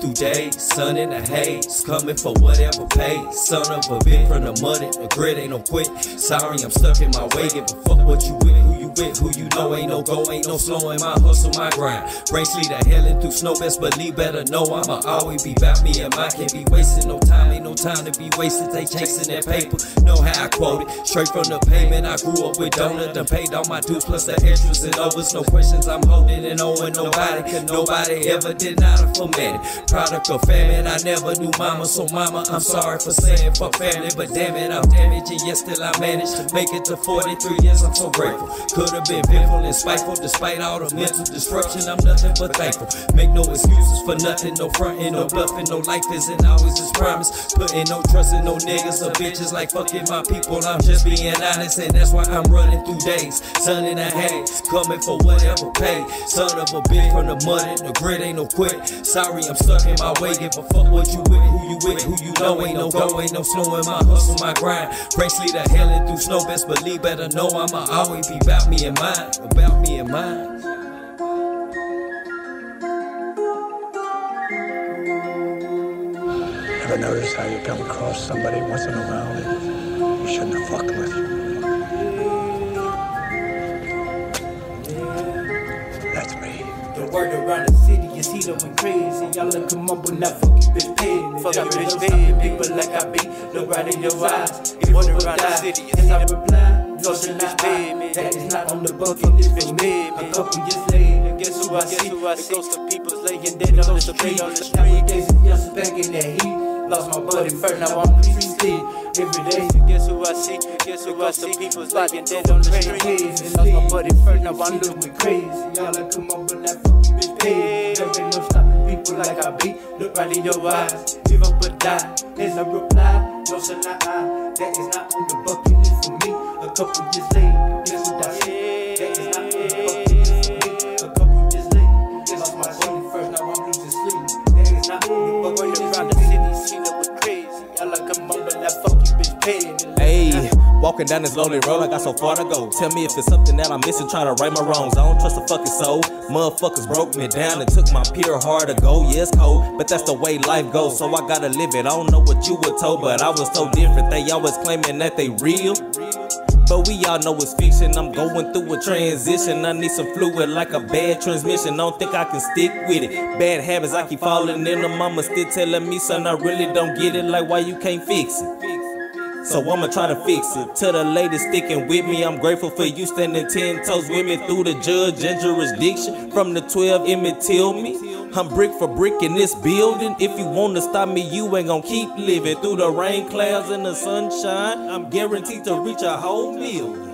through days, sun in the haze, coming for whatever pays. Son of a bitch from the mud and the grit, ain't no quit. Sorry, I'm stuck in my way, give a fuck what you with, who you know, ain't no go, ain't no slowing my hustle, my grind. Brain sleet the hell and through snow, best believe, better know I'ma always be about me and mine. Can't be wasting no time, ain't no time to be wasted. They chasing that paper, know how I quote it, straight from the pavement. I grew up with donut, done paid all my dues plus the extras and overs. No questions I'm holding and owing nobody, cause nobody ever did nada for me. Product of famine, I never knew mama, so mama, I'm sorry for saying fuck family, but damn it, I'm damaged, and yet still I managed to make it to 43 years. I'm so grateful. Could've been vengeful and spiteful, despite all the mental disruption. I'm nothing but thankful. Make no excuses for nothing, no fronting, no bluffing, no life isn't always as promised. Putting no trust in no niggas or bitches, like fucking my people. I'm just being honest, and that's why I'm running through days, sun in the haze, coming for whatever pay. Son of a bitch from the mud and the grit, ain't no quit. Sorry, I'm stuck in my way, give a fuck what you with, who you know, ain't no go, ain't no slowing my hustle, my grind. Brain sleet the hell and through snow, best believe, better know I'ma always be about me and mine, about me and mine. Ever notice how you come across somebody once in a while that you shouldn't have fucked with? That's me. The word around the city is heat up and crazy. Y'all look come up when that fucking bitch paid. Fuck up bitch paid. People like I be, look right in your eyes. If word around the city is I reply, nothing bitch paid me. That is not on the bucket list for me. A couple years later, guess who I see? It goes to people's laying dead on the street. Nowadays, yes, back in the heat. Lost my buddy first, now I'm pre-sleep. Every day, guess who I see? Guess who I see? People's lying dead on the street. Lost my buddy first, now I'm looking crazy. Y'all like come up with that fucking bitch paid. There ain't no stopping people like I be. Look right in your eyes, give up or die. There's a reply, no shall not I. That is not on the bucket list for me. A couple years later, guess what I see? That is not on the bucket list for me. A couple years later, guess lost my buddy first, now I'm losing sleep. That is not on the bucket list for me. Hey, walking down this lonely road, I got so far to go. Tell me if it's something that I'm missing, trying to right my wrongs. I don't trust a fucking soul. Motherfuckers broke me down and took my pure heart to go. Yeah, it's cold, but that's the way life goes, so I gotta live it. I don't know what you were told, but I was so different. They always claiming that they real, but we all know it's fiction. I'm going through a transition. I need some fluid like a bad transmission. I don't think I can stick with it. Bad habits, I keep falling in them. Mama still telling me, son, I really don't get it. Like, why you can't fix it? So I'ma try to fix it. To the ladies sticking with me, I'm grateful for you standing 10 toes with me through the judge and jurisdiction. From the 12, Emmett till me. I'm brick for brick in this building. If you wanna stop me, you ain't gonna keep living. Through the rain clouds and the sunshine, I'm guaranteed to reach a whole meal.